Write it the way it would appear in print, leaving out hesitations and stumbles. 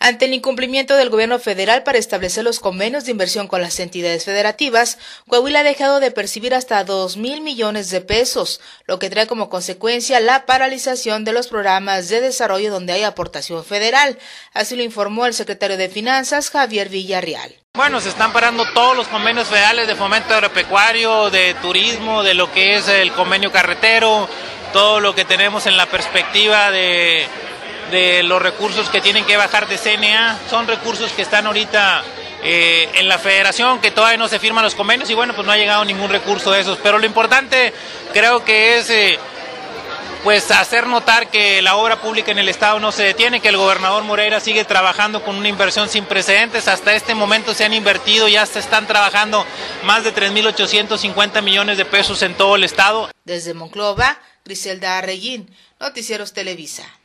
Ante el incumplimiento del gobierno federal para establecer los convenios de inversión con las entidades federativas, Coahuila ha dejado de percibir hasta 2,000 millones de pesos, lo que trae como consecuencia la paralización de los programas de desarrollo donde hay aportación federal. Así lo informó el secretario de Finanzas, Javier Villarreal. Bueno, se están parando todos los convenios federales de fomento agropecuario, de turismo, de lo que es el convenio carretero, todo lo que tenemos en la perspectiva de los recursos que tienen que bajar de CNA, son recursos que están ahorita en la federación, que todavía no se firman los convenios y bueno, pues no ha llegado ningún recurso de esos, pero lo importante creo que es pues hacer notar que la obra pública en el estado no se detiene, que el gobernador Moreira sigue trabajando con una inversión sin precedentes. Hasta este momento se han invertido, ya se están trabajando más de 3,850 millones de pesos en todo el estado. Desde Monclova, Griselda Arreguín, Noticieros Televisa.